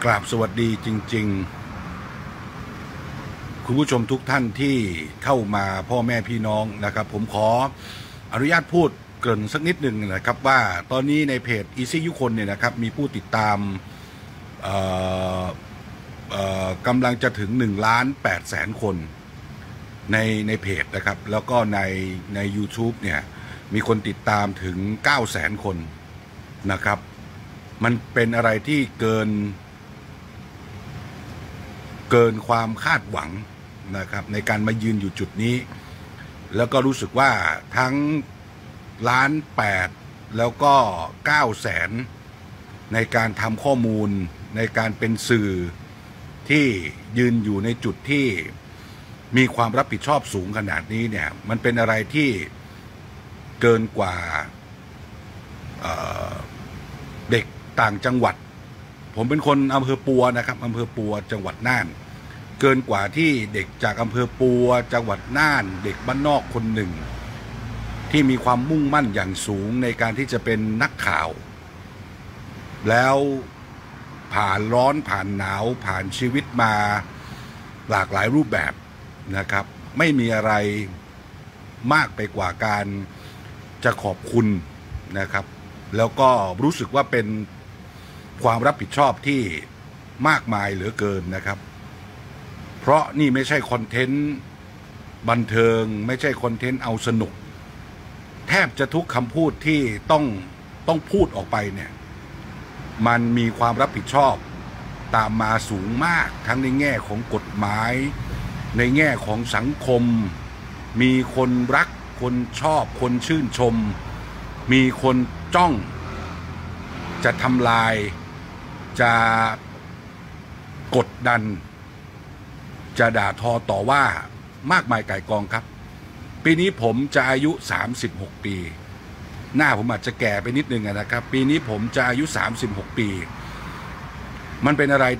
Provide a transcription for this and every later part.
กราบสวัสดีจริงๆคุณผู้ชมทุกท่านที่เข้ามาพ่อแม่พี่น้องนะครับผมขออนุญาตพูดเกริ่นสักนิดหนึ่งนะครับว่าตอนนี้ในเพจ Easy ยุคนเนี่ยนะครับมีผู้ติดตามกำลังจะถึง1,800,000 คนในเพจนะครับแล้วก็ใน YouTube เนี่ยมีคนติดตามถึง900,000 คนนะครับมันเป็นอะไรที่เกินความคาดหวังนะครับในการมายืนอยู่จุดนี้แล้วก็รู้สึกว่าทั้ง1,800,000แล้วก็900,000ในการทำข้อมูลในการเป็นสื่อที่ยืนอยู่ในจุดที่มีความรับผิดชอบสูงขนาดนี้เนี่ยมันเป็นอะไรที่เกินกว่าเด็กต่างจังหวัดผมเป็นคนอำเภอปัวนะครับอำเภอปัวจังหวัดน่านเกินกว่าที่เด็กจากอำเภอปัวจังหวัดน่านเด็กบ้านนอกคนหนึ่งที่มีความมุ่งมั่นอย่างสูงในการที่จะเป็นนักข่าวแล้วผ่านร้อนผ่านหนาวผ่านชีวิตมาหลากหลายรูปแบบนะครับไม่มีอะไรมากไปกว่าการจะขอบคุณนะครับแล้วก็รู้สึกว่าเป็นความรับผิดชอบที่มากมายเหลือเกินนะครับเพราะนี่ไม่ใช่คอนเทนต์บันเทิงไม่ใช่คอนเทนต์เอาสนุกแทบจะทุกคำพูดที่ต้องพูดออกไปเนี่ยมันมีความรับผิดชอบตามมาสูงมากทั้งในแง่ของกฎหมายในแง่ของสังคมมีคนรักคนชอบคนชื่นชมมีคนจ้องจะทำลายจะกดดันจะด่าทอต่อว่ามากมายก่ายกองครับปีนี้ผมจะอายุ36 ปีหน้าผมอาจจะแก่ไปนิดนึงนะครับปีนี้ผมจะอายุ36 ปีมันเป็นอะไร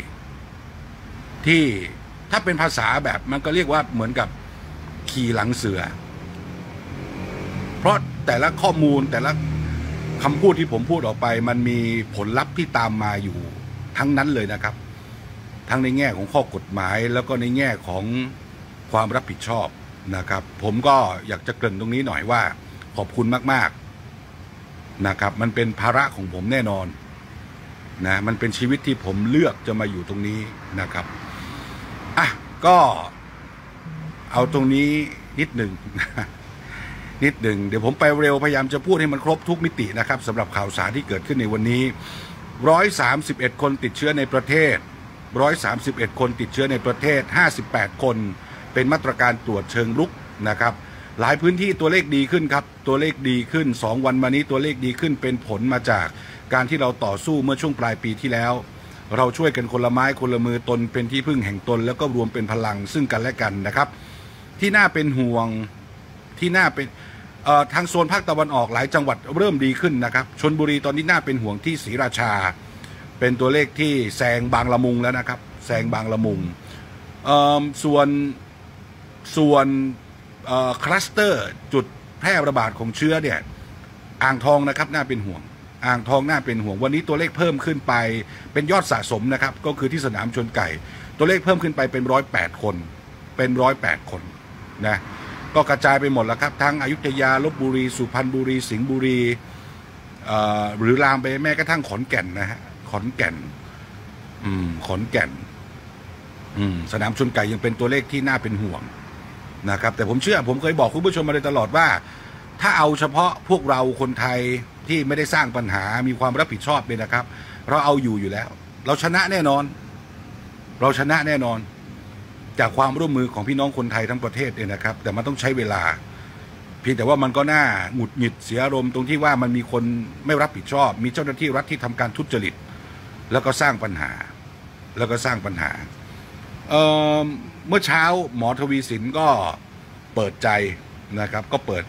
ที่ถ้าเป็นภาษาแบบมันก็เรียกว่าเหมือนกับขี่หลังเสือเพราะแต่ละข้อมูลแต่ละคำพูดที่ผมพูดออกไปมันมีผลลัพธ์ที่ตามมาอยู่ทั้งนั้นเลยนะครับทั้งในแง่ของข้อกฎหมายแล้วก็ในแง่ของความรับผิดชอบนะครับผมก็อยากจะเกริ่นตรงนี้หน่อยว่าขอบคุณมากๆนะครับมันเป็นภาระของผมแน่นอนนะมันเป็นชีวิตที่ผมเลือกจะมาอยู่ตรงนี้นะครับอ่ะก็เอาตรงนี้นิดหนึ่งเดี๋ยวผมไปเร็วพยายามจะพูดให้มันครบทุกมิตินะครับสำหรับข่าวสารที่เกิดขึ้นในวันนี้131 คนติดเชื้อในประเทศ131 คนติดเชื้อในประเทศ58 คนเป็นมาตรการตรวจเชิงรุกนะครับหลายพื้นที่ตัวเลขดีขึ้นครับตัวเลขดีขึ้น2 วันมานี้ตัวเลขดีขึ้นเป็นผลมาจากการที่เราต่อสู้เมื่อช่วงปลายปีที่แล้วเราช่วยกันคนละไม้คนละมือตนเป็นที่พึ่งแห่งตนแล้วก็รวมเป็นพลังซึ่งกันและกันนะครับที่น่าเป็นห่วงที่น่าเป็นทางโซนภาคตะวันออกหลายจังหวัดเริ่มดีขึ้นนะครับชลบุรีตอนนี้น่าเป็นห่วงที่ศรีราชาเป็นตัวเลขที่แซงบางละมุงแล้วนะครับแซงบางละมุงส่วนคลัสเตอร์จุดแพร่ระบาดของเชื้อเนี่ยอ่างทองนะครับน่าเป็นห่วงอ่างทองน่าเป็นห่วงวันนี้ตัวเลขเพิ่มขึ้นไปเป็นยอดสะสมนะครับก็คือที่สนามชนไก่ตัวเลขเพิ่มขึ้นไปเป็น108 คนเป็น108 คนนะก็กระจายไปหมดแล้วครับทั้งอยุธยาลพบุรีสุพรรณบุรีสิงห์บุรีหรือลามไปแม้กระทั่งขอนแก่นนะฮะขอนแก่นสนามชนไก่ยังเป็นตัวเลขที่น่าเป็นห่วงนะครับแต่ผมเชื่อผมเคยบอกคุณผู้ชมมาเลยตลอดว่าถ้าเอาเฉพาะพวกเราคนไทยที่ไม่ได้สร้างปัญหามีความรับผิดชอบเนี่ยนะครับเราเอาอยู่แล้วเราชนะแน่นอนจากความร่วมมือของพี่น้องคนไทยทั้งประเทศเนี่ยนะครับแต่มันต้องใช้เวลาเพียงแต่ว่ามันก็น่าหงุดหงิดเสียอารมณ์ตรงที่ว่ามันมีคนไม่รับผิดชอบมีเจ้าหน้าที่รัฐที่ทำการทุจริตแล้วก็สร้างปัญหาเมื่อเช้าหมอทวีสินก็เปิดใจนะครับก็เปิด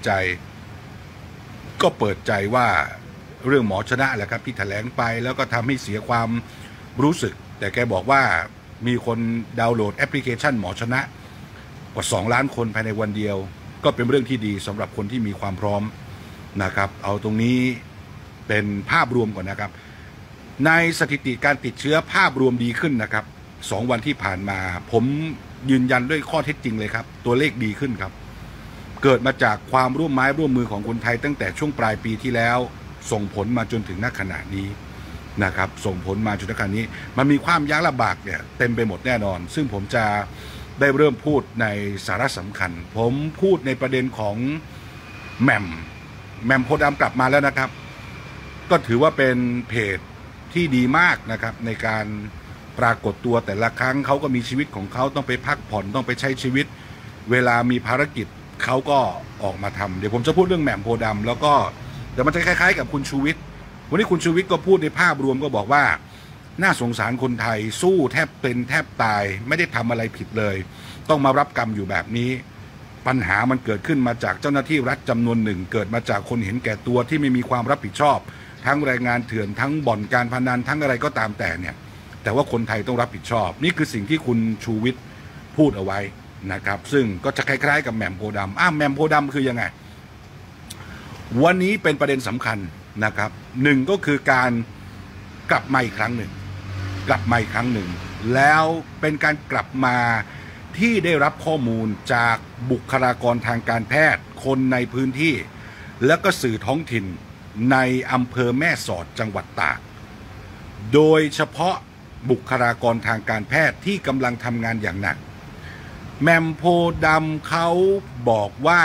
ใจว่าเรื่องหมอชนะแหละครับที่แถลงไปแล้วก็ทำให้เสียความรู้สึกแต่แกบอกว่ามีคนดาวน์โหลดแอปพลิเคชันหมอชนะกว่า2 ล้านคนภายในวันเดียวก็เป็นเรื่องที่ดีสำหรับคนที่มีความพร้อมนะครับเอาตรงนี้เป็นภาพรวมก่อนนะครับในสถิติการติดเชื้อภาพรวมดีขึ้นนะครับ2 วันที่ผ่านมาผมยืนยันด้วยข้อเท็จจริงเลยครับตัวเลขดีขึ้นครับเกิดมาจากความร่วมไม้ร่วมมือของคนไทยตั้งแต่ช่วงปลายปีที่แล้วส่งผลมาจนถึงณขณะนี้นะครับส่งผลมาจนถึงขณะนี้มันมีความยากลำบากเนี่ยเต็มไปหมดแน่นอนซึ่งผมจะได้เริ่มพูดในสาระสำคัญผมพูดในประเด็นของแหม่มโพธิ์ดำกลับมาแล้วนะครับก็ถือว่าเป็นเพจที่ดีมากนะครับในการปรากฏตัวแต่ละครั้งเขาก็มีชีวิตของเขาต้องไปพักผ่อนต้องไปใช้ชีวิตเวลามีภารกิจเขาก็ออกมาทำเดี๋ยวผมจะพูดเรื่องแหม่มโพธิ์ดำแล้วก็เดี๋ยวมันจะคล้ายๆกับคุณชูวิทย์วันนี้คุณชูวิทย์ก็พูดในภาพรวมก็บอกว่าน่าสงสารคนไทยสู้แทบเป็นแทบตายไม่ได้ทำอะไรผิดเลยต้องมารับกรรมอยู่แบบนี้ปัญหามันเกิดขึ้นมาจากเจ้าหน้าที่รัฐจำนวนหนึ่งเกิดมาจากคนเห็นแก่ตัวที่ไม่มีความรับผิดชอบทั้งแรงงานเถื่อนทั้งบ่อนการพนันทั้งอะไรก็ตามแต่เนี่ยแต่ว่าคนไทยต้องรับผิดชอบนี่คือสิ่งที่คุณชูวิทย์พูดเอาไว้นะครับซึ่งก็จะคล้ายๆกับแหม่มโพธิ์ดำแหม่มโพธิ์ดำคือยังไงวันนี้เป็นประเด็นสำคัญนะครับหนึ่งก็คือการกลับมาอีกครั้งหนึ่งแล้วเป็นการกลับมาที่ได้รับข้อมูลจากบุคลากรทางการแพทย์คนในพื้นที่แล้วก็สื่อท้องถิ่นในอำเภอแม่สอดจังหวัดตากโดยเฉพาะบุคลากรทางการแพทย์ที่กำลังทำงานอย่างหนักแหม่มโพธิ์ดำเขาบอกว่า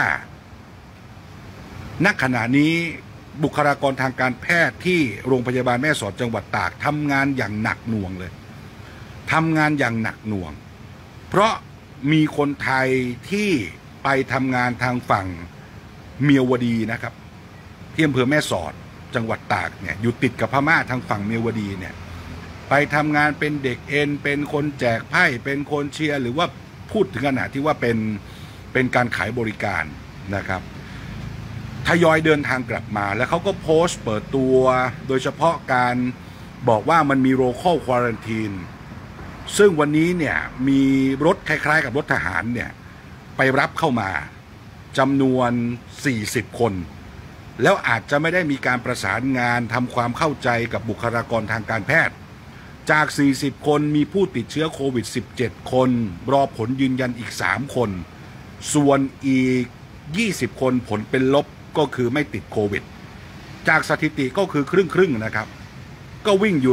ณขณะนี้บุคลากรทางการแพทย์ที่โรงพยาบาลแม่สอดจังหวัดตากทำงานอย่างหนักหน่วงเลยทำงานอย่างหนักหน่วงเพราะมีคนไทยที่ไปทำงานทางฝั่งเมียวดีนะครับที่อำเภอแม่สอดจังหวัดตากเนี่ยอยู่ติดกับพม่าทางฝั่งเมียวดีเนี่ยไปทำงานเป็นเด็กเอ็นเป็นคนแจกไพ่เป็นคนเชียร์หรือว่าพูดถึงขนาดที่ว่าเป็นการขายบริการนะครับทยอยเดินทางกลับมาแล้วเขาก็โพสต์เปิดตัวโดยเฉพาะการบอกว่ามันมี local quarantine ซึ่งวันนี้เนี่ยมีรถคล้ายๆกับรถทหารเนี่ยไปรับเข้ามาจำนวน40 คนแล้วอาจจะไม่ได้มีการประสานงานทำความเข้าใจกับบุคลากรทางการแพทย์จาก40 คนมีผู้ติดเชื้อโควิด17 คนรอผลยืนยันอีก3 คนส่วนอีก20 คนผลเป็นลบก็คือไม่ติดโควิดจากสถิติก็คือครึ่งนะครับก็วิ่งอยู่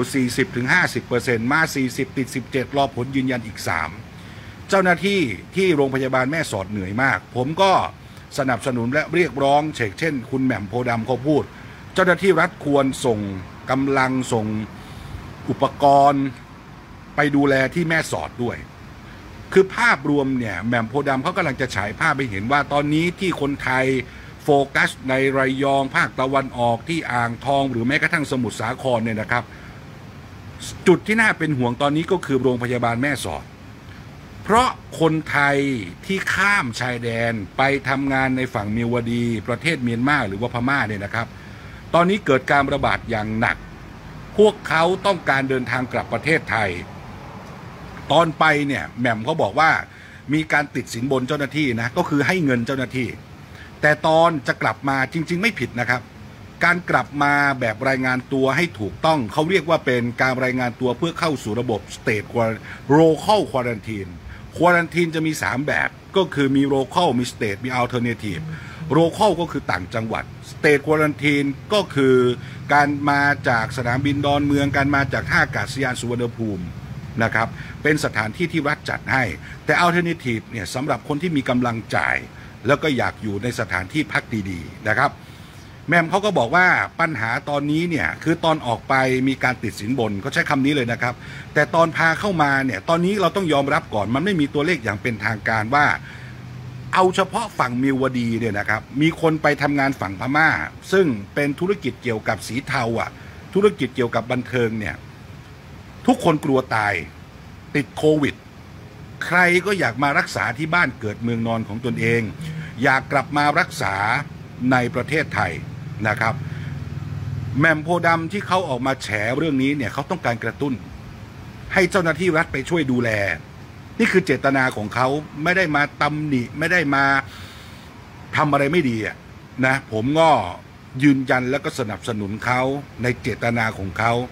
40-50% มา40ติด17รอผลยืนยันอีก3เจ้าหน้าที่ที่โรงพยาบาลแม่สอดเหนื่อยมากผมก็สนับสนุนและเรียกร้องเช่นคุณแหม่มโพธิ์ดำเขาพูดเจ้าหน้าที่รัฐควรส่งกำลังส่งอุปกรณ์ไปดูแลที่แม่สอดด้วยคือภาพรวมเนี่ยแหม่มโพธิ์ดำเขากำลังจะฉายภาพไปเห็นว่าตอนนี้ที่คนไทยโฟกัสในระยองภาคตะวันออกที่อ่างทองหรือแม้กระทั่งสมุทรสาครเนี่ยนะครับจุดที่น่าเป็นห่วงตอนนี้ก็คือโรงพยาบาลแม่สอดเพราะคนไทยที่ข้ามชายแดนไปทำงานในฝั่งเมียวดีประเทศเมียนมาหรือว่าพม่าเนี่ยนะครับตอนนี้เกิดการระบาดอย่างหนักพวกเขาต้องการเดินทางกลับประเทศไทยตอนไปเนี่ยแหม่มเขาบอกว่ามีการติดสินบนเจ้าหน้าที่นะก็คือให้เงินเจ้าหน้าที่แต่ตอนจะกลับมาจริงๆไม่ผิดนะครับการกลับมาแบบรายงานตัวให้ถูกต้องเขาเรียกว่าเป็นการรายงานตัวเพื่อเข้าสู่ระบบ State Local Quarantine Quarantine จะมี3แบบก็คือมี Local มี State มี Alternative Local ก็คือต่างจังหวัด State Quarantine ก็คือการมาจากสนามบินดอนเมืองการมาจากท่าอากาศยานสุวรรณภูมินะครับเป็นสถานที่ที่รัฐจัดให้แต่ Alternative เนี่ยสำหรับคนที่มีกำลังจ่ายแล้วก็อยากอยู่ในสถานที่พักดีๆนะครับแม่มเขาก็บอกว่าปัญหาตอนนี้เนี่ยคือตอนออกไปมีการติดสินบนเขาใช้คำนี้เลยนะครับแต่ตอนพาเข้ามาเนี่ยตอนนี้เราต้องยอมรับก่อนมันไม่มีตัวเลขอย่างเป็นทางการว่าเอาเฉพาะฝั่งเมียวดีเนี่ยนะครับมีคนไปทำงานฝั่งพม่าซึ่งเป็นธุรกิจเกี่ยวกับสีเทาธุรกิจเกี่ยวกับบันเทิงเนี่ยทุกคนกลัวตายติดโควิดใครก็อยากมารักษาที่บ้านเกิดเมืองนอนของตนเองอยากกลับมารักษาในประเทศไทยนะครับแหม่มโพธิ์ดำที่เขาออกมาแฉเรื่องนี้เนี่ยเขาต้องการกระตุ้นให้เจ้าหน้าที่รัฐไปช่วยดูแลนี่คือเจตนาของเขาไม่ได้มาตำหนิไม่ได้มาทำอะไรไม่ดีนะผมก็ยืนยันแล้วก็สนับสนุนเขาในเจตนาของเขา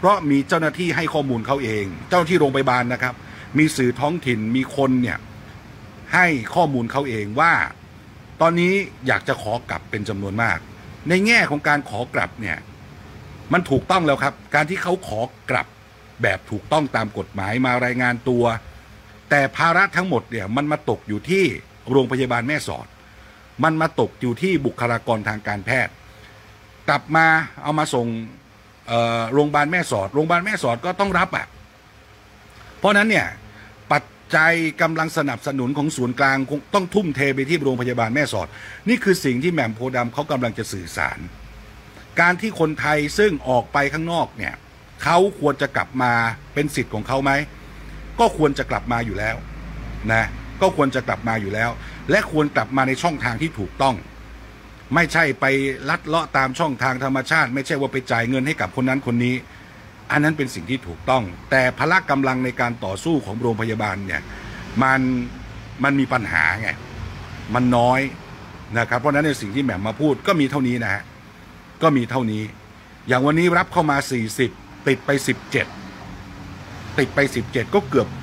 เพราะมีเจ้าหน้าที่ให้ข้อมูลเขาเองเจ้าหน้าที่โรงพยาบาลนะครับมีสื่อท้องถิ่นมีคนเนี่ยให้ข้อมูลเขาเองว่าตอนนี้อยากจะขอกลับเป็นจำนวนมากในแง่ของการขอกลับเนี่ยมันถูกต้องแล้วครับการที่เขาขอกลับแบบถูกต้องตามกฎหมายมารายงานตัวแต่ภาระทั้งหมดเนี่ยมันมาตกอยู่ที่โรงพยาบาลแม่สอดมันมาตกอยู่ที่บุคลากรทางการแพทย์กลับมาเอามาส่งโรงพยาบาลแม่สอดโรงพยาบาลแม่สอดก็ต้องรับเพราะนั้นเนี่ยปัจจัยกำลังสนับสนุนของศูนย์กลางคงต้องทุ่มเทไปที่โรงพยาบาลแม่สอดนี่คือสิ่งที่แหม่มโพธิ์ดำเขากำลังจะสื่อสารการที่คนไทยซึ่งออกไปข้างนอกเนี่ยเขาควรจะกลับมาเป็นสิทธิ์ของเขาไหมก็ควรจะกลับมาอยู่แล้วนะก็ควรจะกลับมาอยู่แล้วและควรกลับมาในช่องทางที่ถูกต้องไม่ใช่ไปลัดเลาะตามช่องทางธรรมชาติไม่ใช่ว่าไปจ่ายเงินให้กับคนนั้นคนนี้อันนั้นเป็นสิ่งที่ถูกต้องแต่พละกำลังในการต่อสู้ของโรงพยาบาลเนี่ยมันมีปัญหาไงมันน้อยนะครับเพราะฉะนั้นในสิ่งที่แหม่มมาพูดก็มีเท่านี้นะฮะก็มีเท่านี้อย่างวันนี้รับเข้ามา40ติดไป17ติดไป17ก็เกือบ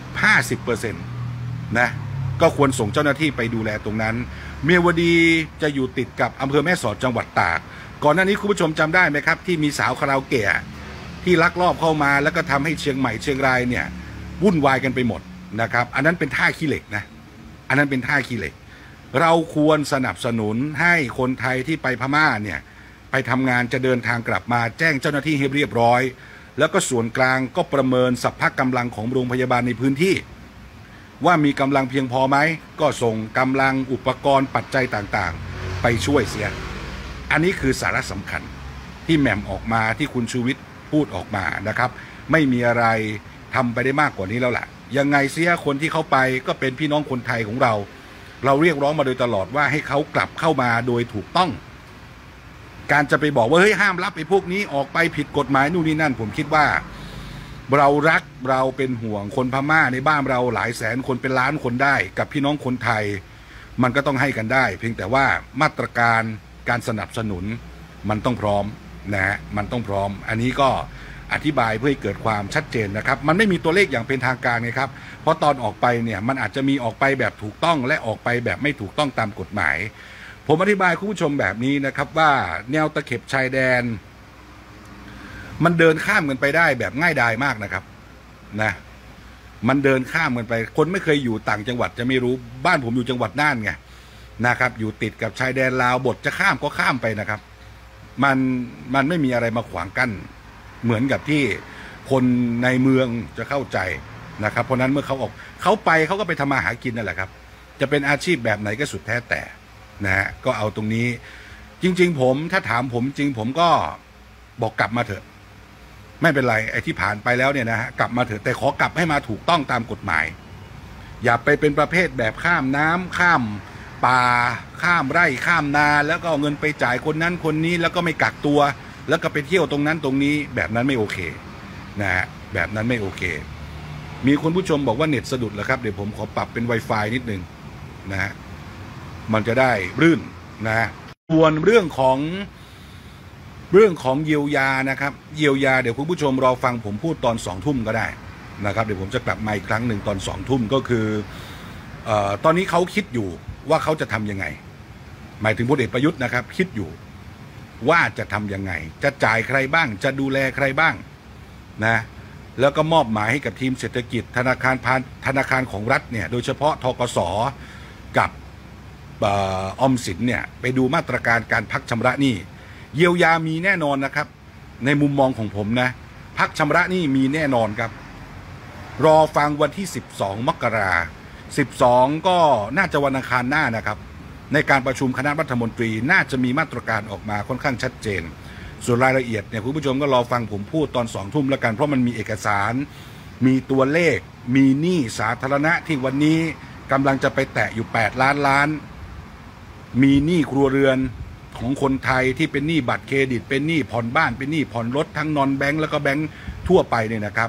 50%นะก็ควรส่งเจ้าหน้าที่ไปดูแลตรงนั้นเมียวดีจะอยู่ติดกับอำเภอแม่สอดจังหวัดตากก่อนหน้านี้คุณผู้ชมจำได้ไหมครับที่มีสาวคาราโอเกะที่ลักลอบเข้ามาแล้วก็ทำให้เชียงใหม่เชียงรายเนี่ยวุ่นวายกันไปหมดนะครับอันนั้นเป็นท่าขี้เหล็กนะอันนั้นเป็นท่าขี้เหล็กเราควรสนับสนุนให้คนไทยที่ไปพม่าเนี่ยไปทำงานจะเดินทางกลับมาแจ้งเจ้าหน้าที่ให้เรียบร้อยแล้วก็ส่วนกลางก็ประเมินสภาพกำลังของโรงพยาบาลในพื้นที่ว่ามีกำลังเพียงพอไหมก็ส่งกำลังอุปกรณ์ปัจจัยต่างๆไปช่วยเสียอันนี้คือสาระสำคัญที่แหม่มออกมาที่คุณชูวิทย์พูดออกมานะครับไม่มีอะไรทำไปได้มากกว่านี้แล้วแหละยังไงเสียคนที่เขาไปก็เป็นพี่น้องคนไทยของเราเรียกร้องมาโดยตลอดว่าให้เขากลับเข้ามาโดยถูกต้องการจะไปบอกว่าเฮ้ยห้ามรับไอ้พวกนี้ออกไปผิดกฎหมายนู่นนี่นั่นผมคิดว่าเรารักเราเป็นห่วงคนพม่าในบ้านเราหลายแสนคนเป็นล้านคนได้กับพี่น้องคนไทยมันก็ต้องให้กันได้เพียงแต่ว่ามาตรการการสนับสนุนมันต้องพร้อมนะฮะมันต้องพร้อมอันนี้ก็อธิบายเพื่อให้เกิดความชัดเจนนะครับมันไม่มีตัวเลขอย่างเป็นทางการไงครับเพราะตอนออกไปเนี่ยมันอาจจะมีออกไปแบบถูกต้องและออกไปแบบไม่ถูกต้องตามกฎหมายผมอธิบายคุณผู้ชมแบบนี้นะครับว่าแนวตะเข็บชายแดนมันเดินข้ามกันไปได้แบบง่ายดายมากนะครับนะมันเดินข้ามกันไปคนไม่เคยอยู่ต่างจังหวัดจะไม่รู้บ้านผมอยู่จังหวัดน่านไงนะครับอยู่ติดกับชายแดนลาวบทจะข้ามก็ข้ามไปนะครับมันไม่มีอะไรมาขวางกั้นเหมือนกับที่คนในเมืองจะเข้าใจนะครับเพราะนั้นเมื่อเขาไปเขาก็ไปทำมาหากินนั่นแหละครับจะเป็นอาชีพแบบไหนก็สุดแท้แต่นะฮะก็เอาตรงนี้จริงๆผมถ้าถามผมจริงผมก็บอกกลับมาเถอะไม่เป็นไรไอ้ที่ผ่านไปแล้วเนี่ยนะฮะกลับมาเถอะแต่ขอกลับให้มาถูกต้องตามกฎหมายอย่าไปเป็นประเภทแบบข้ามน้ำข้ามป่าข้ามไร่ข้ามนาแล้วก็เอาเงินไปจ่ายคนนั้นคนนี้แล้วก็ไม่กักตัวแล้วก็ไปเที่ยวตรงนั้นตรงนี้แบบนั้นไม่โอเคนะฮะแบบนั้นไม่โอเคมีคนผู้ชมบอกว่าเน็ตสะดุดแล้วครับเดี๋ยวผมขอปรับเป็น Wi-Fi นิดนึงนะฮะมันจะได้รื่นนะส่วนเรื่องของเยียวยานะครับเยียวยาเดี๋ยวคุณผู้ชมรอฟังผมพูดตอน20:00 นก็ได้นะครับเดี๋ยวผมจะกลับมาอีกครั้งหนึ่งตอน20:00 นก็คือตอนนี้เขาคิดอยู่ว่าเขาจะทำยังไงหมายถึงพลเอกประยุทธ์นะครับคิดอยู่ว่าจะทำยังไงจะจ่ายใครบ้างจะดูแลใครบ้างนะแล้วก็มอบหมายให้กับทีมเศรษฐกิจธนาคารของรัฐเนี่ยโดยเฉพาะธกส.กับออมสินเนี่ยไปดูมาตรการการพักชำระหนี้เยียวยามีแน่นอนนะครับในมุมมองของผมนะพักชำระหนี้มีแน่นอนครับรอฟังวันที่12 มกราคม12ก็น่าจะวันอังคารหน้านะครับในการประชุมคณะรัฐมนตรีน่าจะมีมาตรการออกมาค่อนข้างชัดเจนส่วนรายละเอียดเนี่ยคุณผู้ชมก็รอฟังผมพูดตอน20:00 นแล้วกันเพราะมันมีเอกสารมีตัวเลขมีหนี้สาธารณะที่วันนี้กำลังจะไปแตะอยู่8 ล้านล้านมีหนี้ครัวเรือนของคนไทยที่เป็นหนี้บัตรเครดิตเป็นหนี้ผ่อนบ้านเป็นหนี้ผ่อนรถทั้งนอนแบงก์แล้วก็แบงก์ทั่วไปเนี่ยนะครับ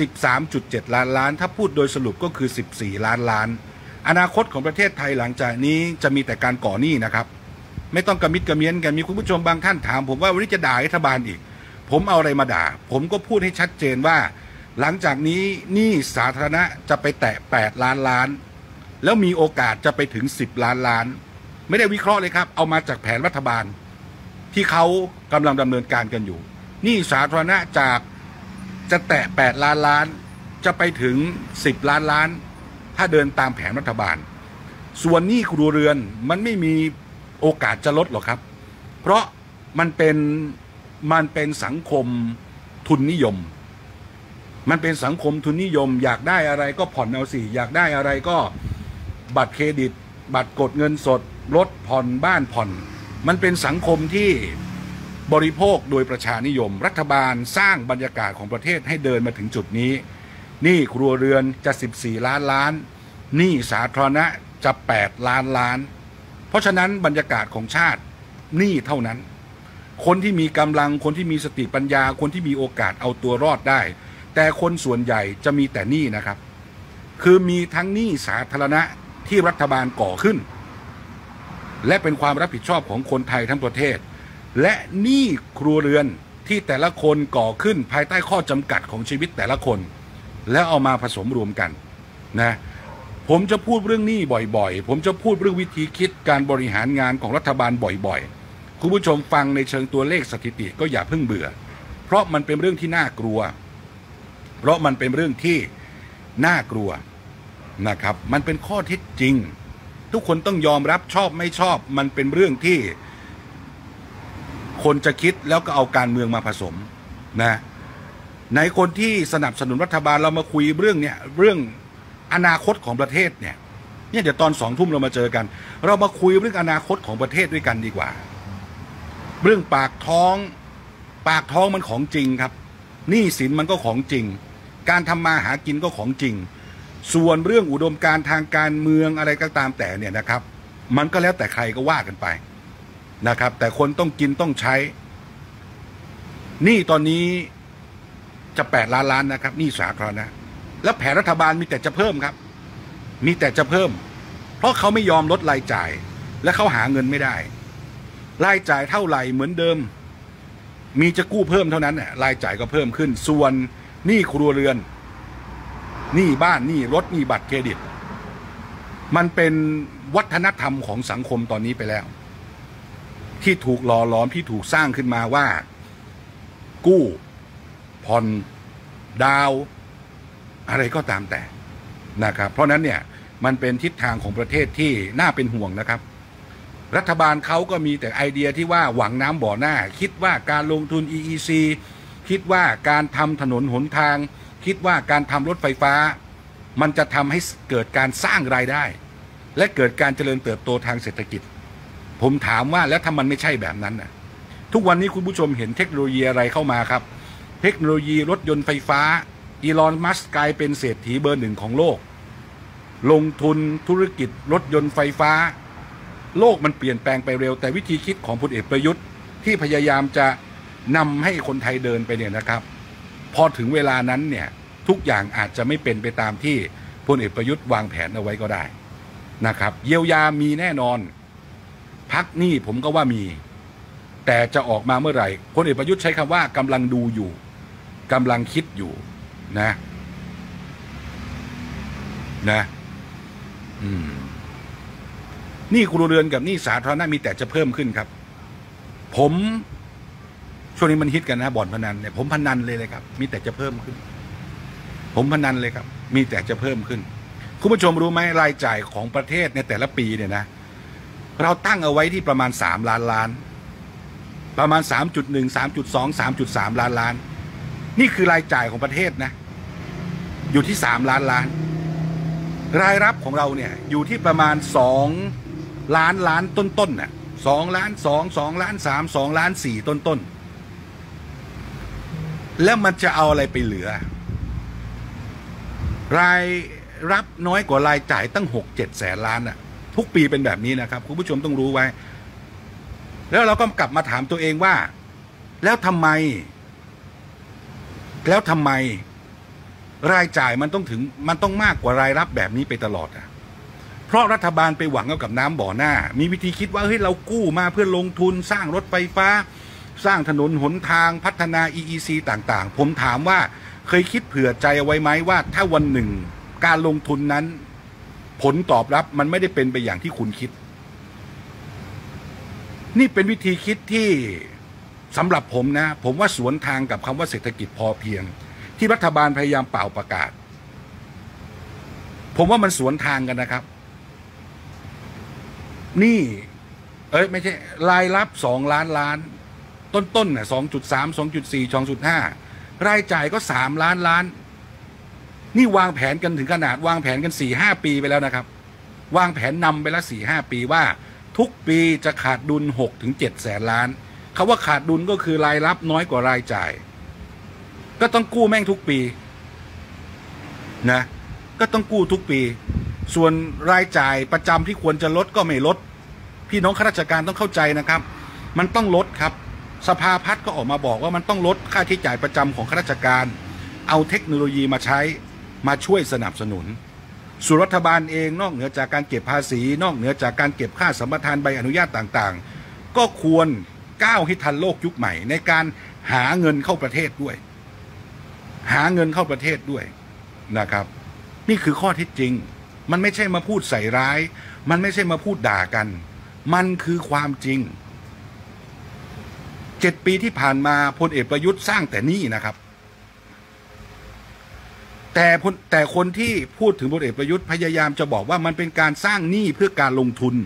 13.7 ล้านล้านถ้าพูดโดยสรุปก็คือ14 ล้านล้านอนาคตของประเทศไทยหลังจากนี้จะมีแต่การก่อหนี้นะครับไม่ต้องกระมิดกระเมียนกันมีคุณผู้ชมบางท่านถามผมว่าวันนี้จะด่ารัฐบาลอีกผมเอาอะไรมาด่าผมก็พูดให้ชัดเจนว่าหลังจากนี้หนี้สาธารณะจะไปแตะ8 ล้านล้านแล้วมีโอกาสจะไปถึง10 ล้านล้านไม่ได้วิเคราะห์เลยครับเอามาจากแผนรัฐบาลที่เขากำลังดำเนินการกันอยู่หนี้สาธารณะจากจะแตะ8 ล้านล้านจะไปถึง10 ล้านล้านถ้าเดินตามแผนรัฐบาลส่วนหนี้ครัวเรือนมันไม่มีโอกาสจะลดหรอกครับเพราะมันเป็นสังคมทุนนิยมมันเป็นสังคมทุนนิยมอยากได้อะไรก็ผ่อนเอาสิอยากได้อะไรก็บัตรเครดิตบัตรกดเงินสดรถผ่อนบ้านผ่อนมันเป็นสังคมที่บริโภคโดยประชานิยมรัฐบาลสร้างบรรยากาศของประเทศให้เดินมาถึงจุดนี้หนี้ครัวเรือนจะ14 ล้านล้านหนี้สาธารณะจะ8 ล้านล้านเพราะฉะนั้นบรรยากาศของชาติหนี้เท่านั้นคนที่มีกำลังคนที่มีสติปัญญาคนที่มีโอกาสเอาตัวรอดได้แต่คนส่วนใหญ่จะมีแต่หนี้นะครับคือมีทั้งหนี้สาธารณะที่รัฐบาลก่อขึ้นและเป็นความรับผิดชอบของคนไทยทั้งประเทศและหนี้ครัวเรือนที่แต่ละคนก่อขึ้นภายใต้ข้อจำกัดของชีวิตแต่ละคนแล้วเอามาผสมรวมกันนะผมจะพูดเรื่องหนี้บ่อยๆผมจะพูดเรื่องวิธีคิดการบริหารงานของรัฐบาลบ่อยๆคุณผู้ชมฟังในเชิงตัวเลขสถิติก็อย่าเพิ่งเบื่อเพราะมันเป็นเรื่องที่น่ากลัวเพราะมันเป็นเรื่องที่น่ากลัวนะครับมันเป็นข้อเท็จจริงทุกคนต้องยอมรับชอบไม่ชอบมันเป็นเรื่องที่คนจะคิดแล้วก็เอาการเมืองมาผสมนะในคนที่สนับสนุนรัฐบาลเรามาคุยเรื่องเนี่ยเรื่องอนาคตของประเทศเนี่ยเดี๋ยวตอน2 ทุ่มเรามาเจอกันเรามาคุยเรื่องอนาคตของประเทศด้วยกันดีกว่าเรื่องปากท้องมันของจริงครับหนี้สินมันก็ของจริงการทำมาหากินก็ของจริงส่วนเรื่องอุดมการณ์ทางการเมืองอะไรก็ตามแต่เนี่ยนะครับมันก็แล้วแต่ใครก็ว่ากันไปนะครับแต่คนต้องกินต้องใช้หนี้ตอนนี้จะ8 ล้านล้านนะครับหนี้สาธารณะแล้วแผนรัฐบาลมีแต่จะเพิ่มครับมีแต่จะเพิ่มเพราะเขาไม่ยอมลดรายจ่ายและเขาหาเงินไม่ได้รายจ่ายเท่าไหร่เหมือนเดิมมีจะกู้เพิ่มเท่านั้นรายจ่ายก็เพิ่มขึ้นส่วนหนี้ครัวเรือนหนี้บ้านหนี้รถหนี้บัตรเครดิตมันเป็นวัฒนธรรมของสังคมตอนนี้ไปแล้วที่ถูกหล่อหลอมที่ถูกสร้างขึ้นมาว่ากู้ผ่อนดาวอะไรก็ตามแต่นะครับเพราะนั้นเนี่ยมันเป็นทิศทางของประเทศที่น่าเป็นห่วงนะครับรัฐบาลเขาก็มีแต่ไอเดียที่ว่าหวังน้ำบ่อหน้าคิดว่าการลงทุน EEC คิดว่าการทำถนนหนทางคิดว่าการทำรถไฟฟ้ามันจะทำให้เกิดการสร้างรายได้และเกิดการเจริญเติบโตทางเศรษฐกิจผมถามว่าแล้วถ้ามันไม่ใช่แบบนั้นน่ะทุกวันนี้คุณผู้ชมเห็นเทคโนโลยีอะไรเข้ามาครับเทคโนโลยีรถยนต์ไฟฟ้าอีลอนมัสก์กลายเป็นเศรษฐีเบอร์ 1ของโลกลงทุนธุรกิจรถยนต์ไฟฟ้าโลกมันเปลี่ยนแปลงไปเร็วแต่วิธีคิดของพลเอกประยุทธ์ที่พยายามจะนำให้คนไทยเดินไปเนี่ยนะครับพอถึงเวลานั้นเนี่ยทุกอย่างอาจจะไม่เป็นไปตามที่พลเอกประยุทธ์วางแผนเอาไว้ก็ได้นะครับเยียวยามีแน่นอนพักหนี้ผมก็ว่ามีแต่จะออกมาเมื่อไหร่พลเอกประยุทธ์ใช้คำว่ากำลังดูอยู่กำลังคิดอยู่นะหนี้ครัวเรือนกับหนี้สาธารณะมีแต่จะเพิ่มขึ้นครับผมช่วงนี้มันฮิตกันนะบ่อนพนันเนี่ยผมพนันเลยครับมีแต่จะเพิ่มขึ้นผมพนันเลยครับมีแต่จะเพิ่มขึ้นคุณผู้ชมรู้ไหมรายจ่ายของประเทศในแต่ละปีเนี่ยนะเราตั้งเอาไว้ที่ประมาณ3 ล้านล้านประมาณ 3.1 3.2 3.3 ล้านล้านนี่คือรายจ่ายของประเทศนะอยู่ที่3 ล้านล้านรายรับของเราเนี่ยอยู่ที่ประมาณ2 ล้านล้านต้นๆน่ะ2 ล้าน 2 2 ล้าน 3 2 ล้าน 4ต้นแล้วมันจะเอาอะไรไปเหลือรายรับน้อยกว่ารายจ่ายตั้ง 6-7 แสนล้านน่ะทุกปีเป็นแบบนี้นะครับคุณผู้ชมต้องรู้ไว้แล้วเราก็กลับมาถามตัวเองว่าแล้วทำไมรายจ่ายมันต้องมากกว่ารายรับแบบนี้ไปตลอดอ่ะเพราะรัฐบาลไปหวังเอากับน้ำบ่อหน้ามีวิธีคิดว่าเฮ้ยเรากู้มาเพื่อลงทุนสร้างรถไฟฟ้าสร้างถนนหนทางพัฒนา EEC ต่างๆผมถามว่าเคยคิดเผื่อใจเอาไว้ไหมว่าถ้าวันหนึ่งการลงทุนนั้นผลตอบรับมันไม่ได้เป็นไปอย่างที่คุณคิดนี่เป็นวิธีคิดที่สำหรับผมนะผมว่าสวนทางกับคำว่าเศรษฐกิจพอเพียงที่รัฐบาลพยายามเป่าประกาศผมว่ามันสวนทางกันนะครับนี่ไม่ใช่รายรับ2 ล้านล้านต้นน่ะ2.3 2.4 2.5รายจ่ายก็3 ล้านล้านนี่วางแผนกันถึงขนาดวางแผนกัน 4-5 ปีไปแล้วนะครับวางแผนนำไปแล้ว 4-5 ปีว่าทุกปีจะขาดดุล6-7 แสนล้านคำว่าขาดดุลก็คือรายรับน้อยกว่ารายจ่ายก็ต้องกู้แม่งทุกปีนะก็ต้องกู้ทุกปีส่วนรายจ่ายประจำที่ควรจะลดก็ไม่ลดพี่น้องข้าราชการต้องเข้าใจนะครับมันต้องลดครับสภาพัฒน์ก็ออกมาบอกว่ามันต้องลดค่าใช้จ่ายประจำของข้าราชการเอาเทคโนโลยีมาใช้มาช่วยสนับสนุนส่วนรัฐบาลเองนอกเหนือจากการเก็บภาษีนอกเหนือจากการเก็บค่าสัมปทานใบอนุญาตต่างๆก็ควรก้าวให้ทันโลกยุคใหม่ในการหาเงินเข้าประเทศด้วยหาเงินเข้าประเทศด้วยนะครับนี่คือข้อเท็จจริงมันไม่ใช่มาพูดใส่ร้ายมันไม่ใช่มาพูดด่ากันมันคือความจริง7 ปีที่ผ่านมาพลเอกประยุทธ์สร้างแต่หนี้นะครับแต่คนที่พูดถึงพลเอกประยุทธ์พยายามจะบอกว่ามันเป็นการสร้างหนี้เพื่อการลงทุน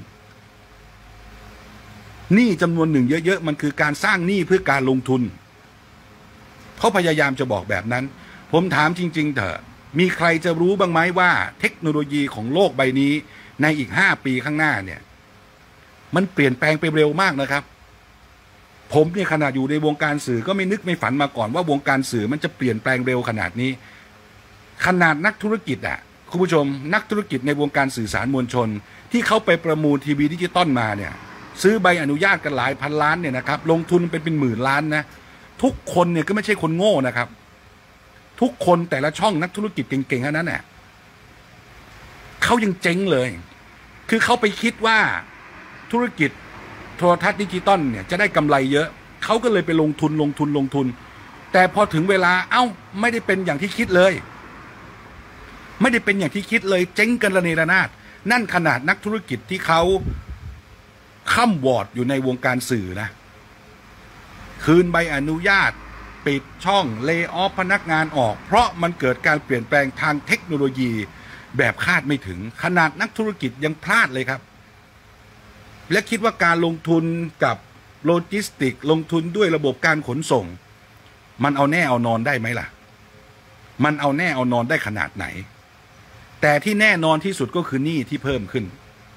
หนี้จำนวนหนึ่งเยอะๆมันคือการสร้างหนี้เพื่อการลงทุนเขาพยายามจะบอกแบบนั้นผมถามจริงๆเถอะมีใครจะรู้บ้างไหมว่าเทคโนโลยีของโลกใบนี้ในอีก5 ปีข้างหน้าเนี่ยมันเปลี่ยนแปลงไปเร็วมากนะครับผมเนี่ยขนาดอยู่ในวงการสื่อก็ไม่นึกไม่ฝันมาก่อนว่าวงการสื่อมันจะเปลี่ยนแปลงเร็วขนาดนี้ขนาดนักธุรกิจคุณผู้ชมนักธุรกิจในวงการสื่อสารมวลชนที่เขาไปประมูลทีวีดิจิตอลมาเนี่ยซื้อใบอนุญาตกันหลายพันล้านเนี่ยนะครับลงทุนเป็นหมื่นล้านนะทุกคนเนี่ยก็ไม่ใช่คนโง่นะครับทุกคนแต่ละช่องนักธุรกิจเก่งๆทั้งนั้นเนี่ยเขายังเจ๊งเลยคือเขาไปคิดว่าธุรกิจโทรทัศน์ดิจิตอลเนี่ยจะได้กำไรเยอะเขาก็เลยไปลงทุนแต่พอถึงเวลาไม่ได้เป็นอย่างที่คิดเลยไม่ได้เป็นอย่างที่คิดเลยเจ๊งกันระเนระนาดนั่นขนาดนักธุรกิจที่เขาค่ำวอร์ดอยู่ในวงการสื่อนะคืนใบอนุญาตปิดช่องเลย์ออฟพนักงานออกเพราะมันเกิดการเปลี่ยนแปลงทางเทคโนโลยีแบบคาดไม่ถึงขนาดนักธุรกิจยังพลาดเลยครับและคิดว่าการลงทุนกับโลจิสติกลงทุนด้วยระบบการขนส่งมันเอาแน่เอานอนได้ไหมล่ะมันเอาแน่เอานอนได้ขนาดไหนแต่ที่แน่นอนที่สุดก็คือหนี้ที่เพิ่มขึ้น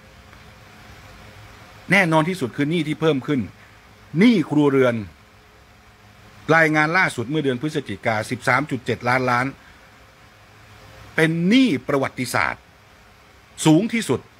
แน่นอนที่สุดคือหนี้ที่เพิ่มขึ้นหนี้ครัวเรือนรายงานล่าสุดเมื่อเดือนพฤศจิกายน 13.7 ล้านล้านเป็นหนี้ประวัติศาสตร์สูงที่สุด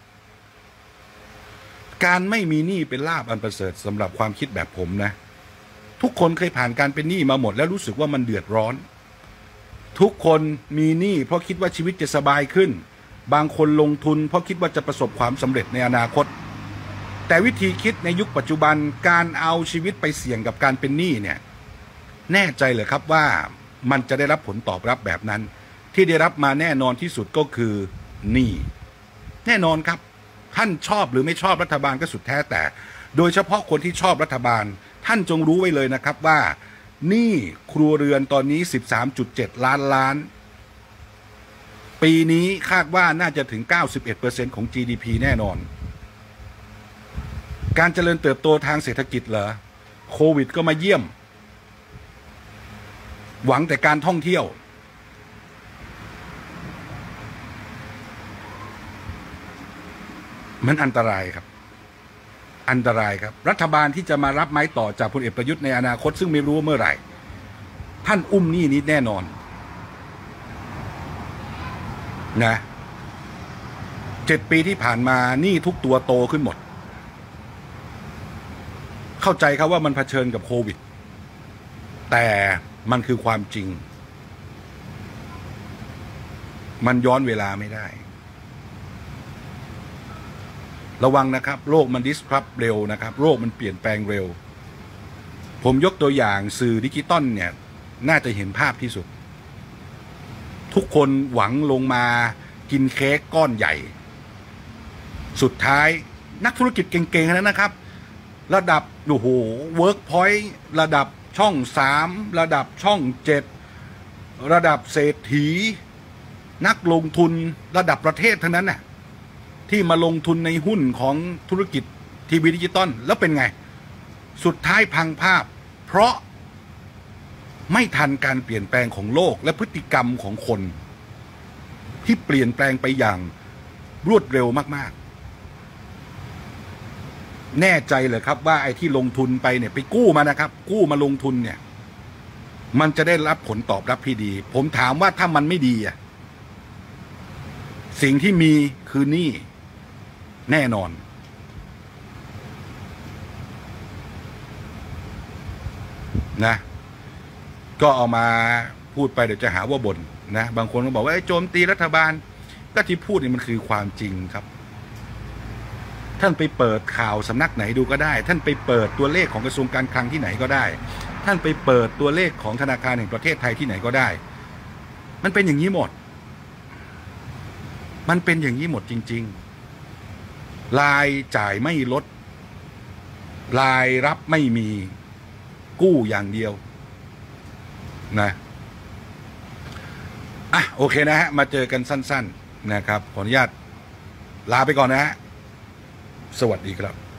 การไม่มีหนี้เป็นลาภอันประเสริฐสำหรับความคิดแบบผมนะทุกคนเคยผ่านการเป็นหนี้มาหมดแล้วรู้สึกว่ามันเดือดร้อนทุกคนมีหนี้เพราะคิดว่าชีวิตจะสบายขึ้นบางคนลงทุนเพราะคิดว่าจะประสบความสำเร็จในอนาคตแต่วิธีคิดในยุคปัจจุบันการเอาชีวิตไปเสี่ยงกับการเป็นหนี้เนี่ยแน่ใจเหรอครับว่ามันจะได้รับผลตอบรับแบบนั้นที่ได้รับมาแน่นอนที่สุดก็คือหนี้แน่นอนครับท่านชอบหรือไม่ชอบรัฐบาลก็สุดแท้แต่โดยเฉพาะคนที่ชอบรัฐบาลท่านจงรู้ไว้เลยนะครับว่าหนี้ครัวเรือนตอนนี้ 13.7 ล้านล้านปีนี้คาดว่าน่าจะถึง 91% ของ GDP แน่นอนการเจริญเติบโตทางเศรษฐกิจเหรอโควิดก็มาเยี่ยมหวังแต่การท่องเที่ยวมันอันตรายครับอันตรายครับรัฐบาลที่จะมารับไม้ต่อจากพลเอกประยุทธ์ในอนาคตซึ่งไม่รู้เมื่อไหร่ท่านอุ้มหนี้นี้แน่นอนนะ7 ปีที่ผ่านมาหนี้ทุกตัวโตขึ้นหมดเข้าใจครับว่ามันเผชิญกับโควิดแต่มันคือความจริงมันย้อนเวลาไม่ได้ระวังนะครับโลกมันdisruptเร็วนะครับโลกมันเปลี่ยนแปลงเร็วผมยกตัวอย่างสื่อดิจิตอลเนี่ยน่าจะเห็นภาพที่สุดทุกคนหวังลงมากินเค้กก้อนใหญ่สุดท้ายนักธุรกิจเก่งๆนั้นนะครับระดับโอ้โหเวิร์กพอยต์ระดับช่อง3ระดับช่อง7ระดับเศรษฐีนักลงทุนระดับประเทศทั้งนั้นน่ะที่มาลงทุนในหุ้นของธุรกิจทีวีดิจิตอลแล้วเป็นไงสุดท้ายพังภาพเพราะไม่ทันการเปลี่ยนแปลงของโลกและพฤติกรรมของคนที่เปลี่ยนแปลงไปอย่างรวดเร็วมากๆแน่ใจเลยครับว่าไอ้ที่ลงทุนไปเนี่ยไปกู้มานะครับกู้มาลงทุนเนี่ยมันจะได้รับผลตอบรับที่ดีผมถามว่าถ้ามันไม่ดีอ่ะสิ่งที่มีคือหนี้แน่นอนนะก็เอามาพูดไปเดี๋ยวจะหาว่าบ่นนะบางคนก็บอกว่าโจมตีรัฐบาลก็ที่พูดนี่มันคือความจริงครับท่านไปเปิดข่าวสำนักไหนดูก็ได้ท่านไปเปิดตัวเลขของกระทรวงการคลังที่ไหนก็ได้ท่านไปเปิดตัวเลขของธนาคารแห่งประเทศไทยที่ไหนก็ได้มันเป็นอย่างนี้หมดมันเป็นอย่างนี้หมดจริงๆรายจ่ายไม่ลดรายรับไม่มีกู้อย่างเดียวนะโอเคนะฮะมาเจอกันสั้นๆนะครับขออนุญาตลาไปก่อนนะฮะสวัสดีครับ